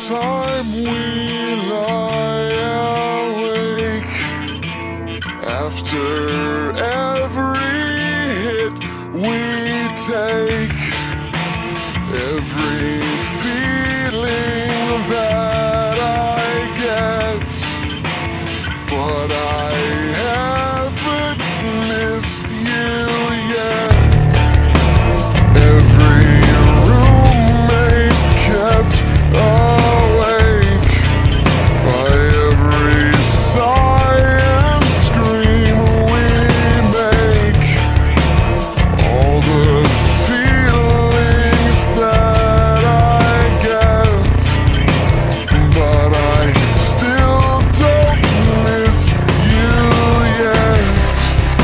time we lie awake, after every hit we take, every feeling that I get, but I haven't missed you yet. Every roommate kept awake by every sigh and scream we make, all the feelings that I get, but I still don't miss you yet.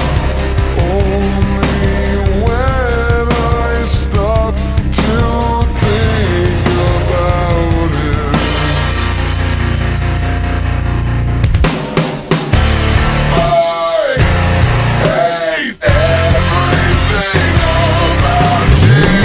Only when I stop to think about it. I hate everything about you.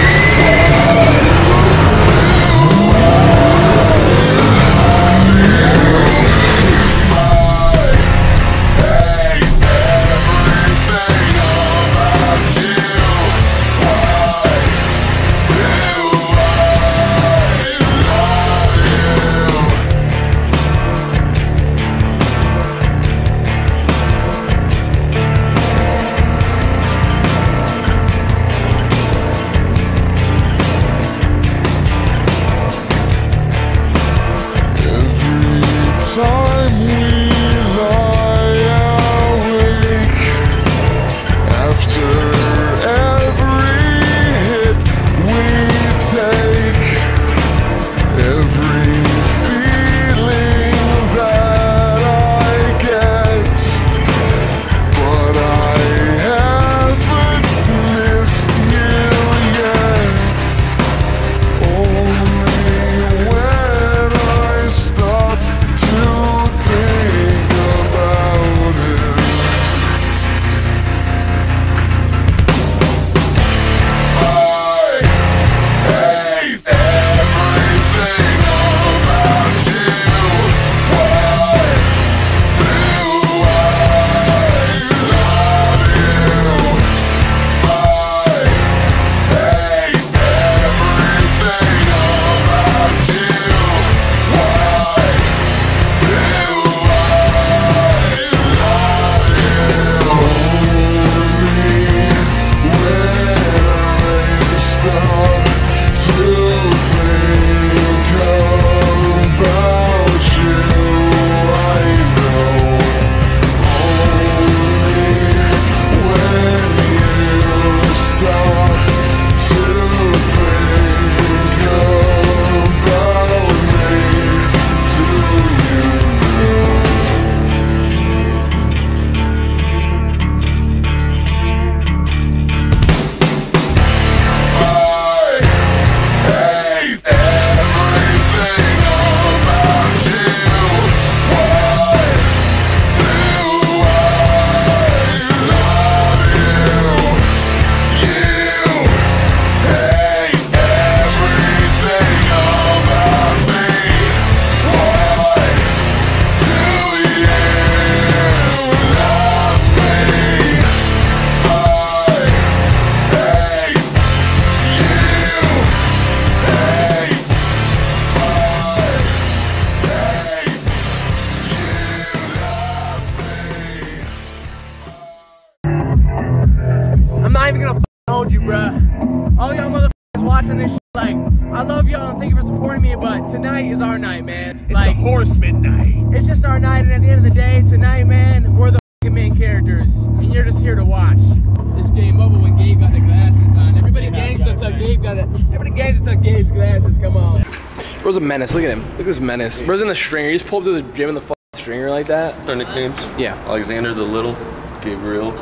Time we lie awake, after every hit we take, every feeling that I get, but I haven't missed you yet. Only when I stop to think about it. I hate everything about you. Why do I love you? I hate everything about you. Why do I love you? Only when I stop to think about you, I know. Only when you stop to think about me, do you know? I hate everything about you. Why do I love you? You hate everything about me. Why do you love me? I hate you. I'm not even gonna hold you, bruh. All y'all motherfuckers watching this shit, like, I love y'all and thank you for supporting me, but tonight is our night, man. It's like, the Horseman night. it's just our night, and at the end of the day, tonight, man, we're the fucking main characters, and you're just here to watch. This game over when Gabe got the glasses on. Everybody gangs until Gabe got it. Everybody gangs until Gabe's glasses come on. Bro's a menace. Look at him. Look at this menace. Bro's in the stringer. You just pull up to the gym in the fucking stringer like that. Their nicknames? Yeah. Alexander the Little, Gabriel,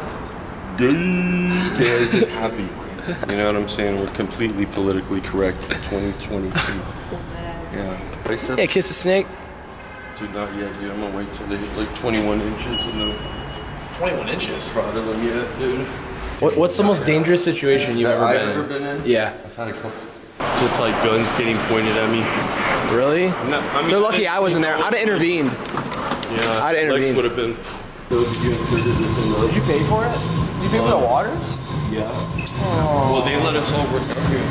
Gabe isn't happy. You know what I'm saying? We're completely politically correct for 2022. Yeah. Biceps? Yeah, kiss the snake. Dude, not yet, dude. I'm gonna wait till they hit like 21 inches and then 21 inches. proud of them yet, dude. What's the most dangerous situation you've ever been in? in? Yeah. I've had a couple. Just like guns getting pointed at me. Really? No, I mean, They're lucky I wasn't there. I'd have intervened. Yeah, I'd intervened. Lexx would have been. Did you pay for it? Did you pay for the waters? Yeah. Oh. Well, they let us all work out here.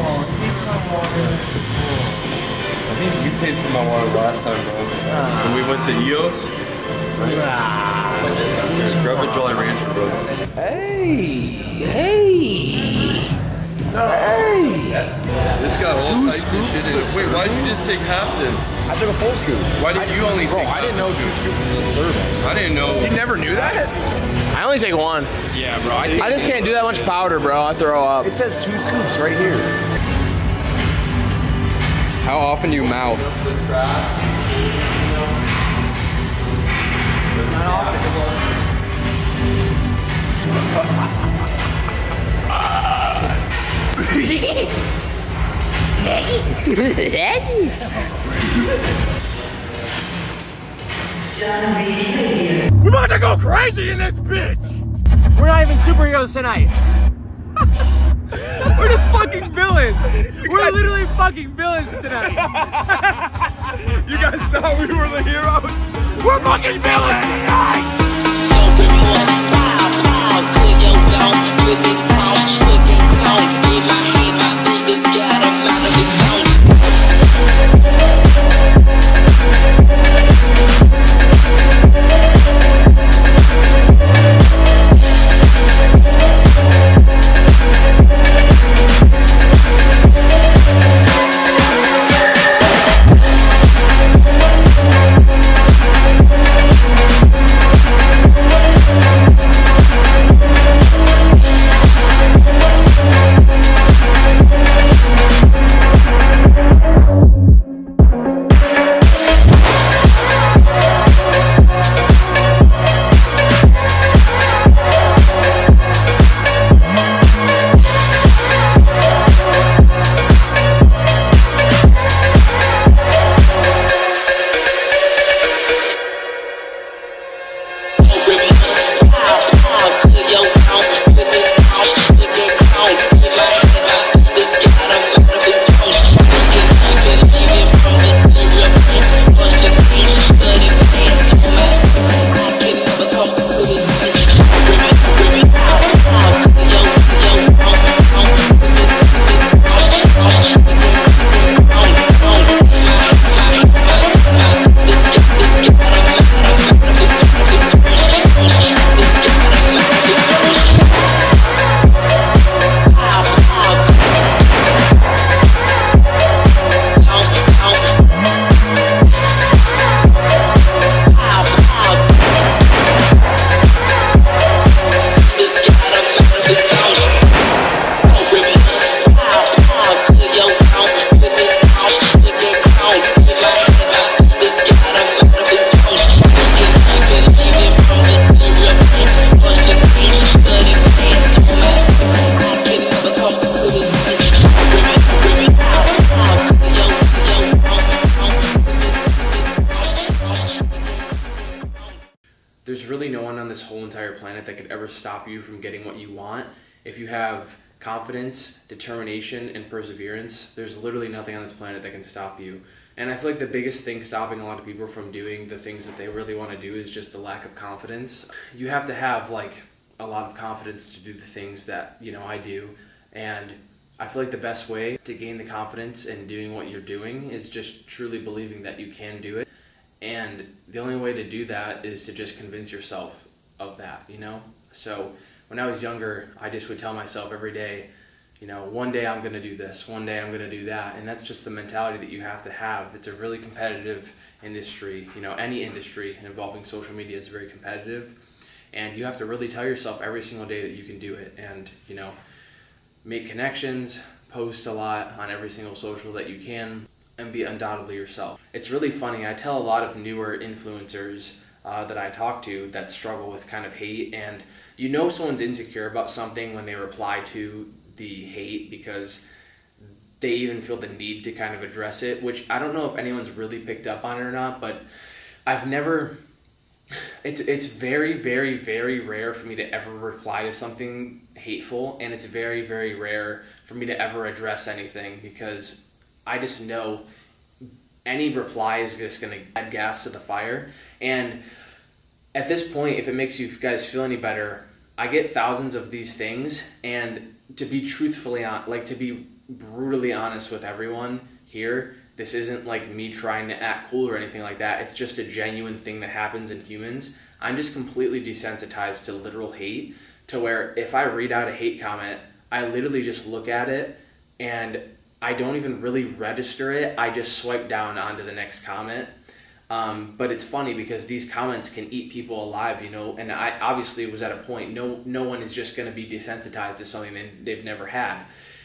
I think you paid for my water last time, bro. When we went to EOS. Right? Grab a Jolly Rancher, bro. Hey! This got all types of shit in it. Wait, why'd you just take half then? I took a full scoop. Why did you only take half? I didn't know 2 scoops was a serving. I didn't know. You never knew that? I only take 1. Yeah, bro. I just can't do that much powder, bro. I throw up. It says 2 scoops right here. How often do you mouth? Not often. We're about to go crazy in this bitch! We're not even superheroes tonight. We're just fucking villains. We're literally fucking villains tonight. You guys thought we were the heroes? We're fucking villains tonight! There's really no one on this whole entire planet that could ever stop you from getting what you want. If you have confidence, determination, and perseverance, there's literally nothing on this planet that can stop you. And I feel like the biggest thing stopping a lot of people from doing the things that they really want to do is just the lack of confidence. You have to have like a lot of confidence to do the things that, you know, I do. And I feel like the best way to gain the confidence in doing what you're doing is just truly believing that you can do it. And the only way to do that is to just convince yourself of that, you know? So when I was younger, I just would tell myself every day, you know, one day I'm going to do this, one day I'm going to do that. And that's just the mentality that you have to have. It's a really competitive industry. You know, any industry involving social media is very competitive. And you have to really tell yourself every single day that you can do it. And, you know, make connections, post a lot on every single social that you can, and be undoubtedly yourself. It's really funny. I tell a lot of newer influencers that I talk to that struggle with kind of hate, and you know someone's insecure about something when they reply to the hate because they even feel the need to kind of address it, which I don't know if anyone's really picked up on it or not, but I've never... It's very, very, very rare for me to ever reply to something hateful, and it's very, very rare for me to ever address anything, because I just know any reply is just going to add gas to the fire. And at this point, if it makes you guys feel any better, I get thousands of these things, and to be truthfully to be brutally honest with everyone here, this isn't like me trying to act cool or anything like that. It's just a genuine thing that happens in humans. I'm just completely desensitized to literal hate, to where if I read out a hate comment, I literally just look at it and I don't even really register it. I just swipe down onto the next comment. But it's funny because these comments can eat people alive, you know, and I obviously was at a point, no one is just going to be desensitized to something they've never had.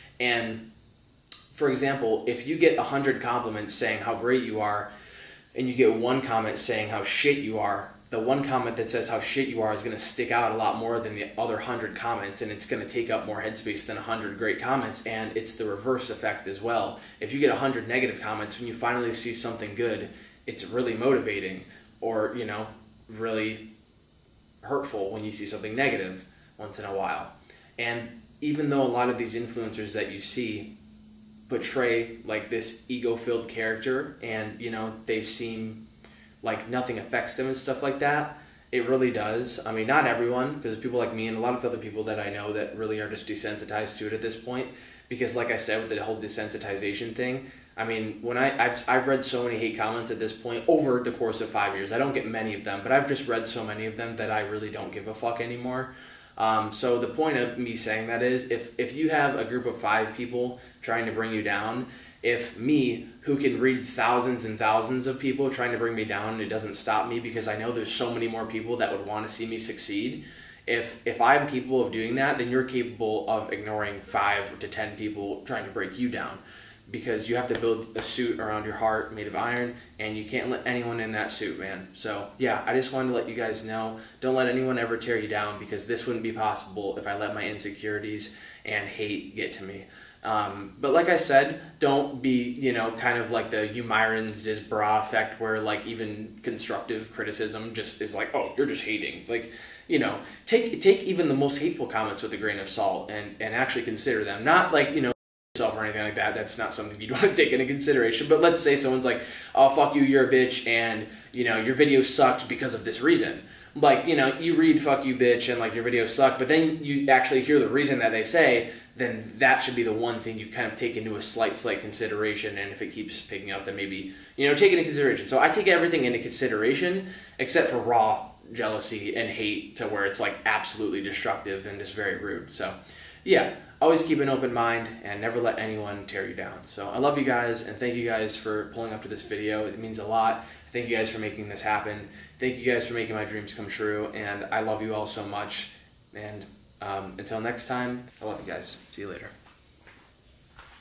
And for example, if you get 100 compliments saying how great you are, and you get one comment saying how shit you are, the one comment that says how shit you are is going to stick out a lot more than the other 100 comments, and it's going to take up more headspace than 100 great comments. And it's the reverse effect as well. If you get 100 negative comments, when you finally see something good, it's really motivating, or, you know, really hurtful when you see something negative once in a while. And even though a lot of these influencers that you see portray like this ego-filled character, and, you know, they seem like nothing affects them and stuff like that, it really does. I mean, not everyone, because people like me and a lot of other people that I know that really are just desensitized to it at this point, because like I said, with the whole desensitization thing, I mean, when I've read so many hate comments at this point over the course of 5 years. I don't get many of them, but I've just read so many of them that I really don't give a fuck anymore. So the point of me saying that is, if you have a group of 5 people trying to bring you down, if me, who can read thousands and thousands of people trying to bring me down, it doesn't stop me, because I know there's so many more people that would want to see me succeed. If I'm capable of doing that, then you're capable of ignoring 5 to 10 people trying to break you down, because you have to build a suit around your heart made of iron, and you can't let anyone in that suit, man. So yeah, I just wanted to let you guys know, don't let anyone ever tear you down, because this wouldn't be possible if I let my insecurities and hate get to me. But like I said, don't be, you know, kind of like the Myron Zizbra effect, where like even constructive criticism just is like, oh, you're just hating. Like, you know, take even the most hateful comments with a grain of salt, and actually consider them. Not like, you know, yourself or anything like that. That's not something you'd want to take into consideration. But let's say someone's like, oh, fuck you, you're a bitch, and, you know, your video sucked because of this reason. Like, you know, you read fuck you, bitch, and like your video sucked, but then you actually hear the reason that they say, then that should be the one thing you kind of take into a slight consideration. And if it keeps picking up, then maybe, you know, take it into consideration. So I take everything into consideration except for raw jealousy and hate, to where it's like absolutely destructive and just very rude. So yeah, always keep an open mind and never let anyone tear you down. So I love you guys, and thank you guys for pulling up to this video. It means a lot. Thank you guys for making this happen. Thank you guys for making my dreams come true, and I love you all so much. And until next time, I love you guys. See you later.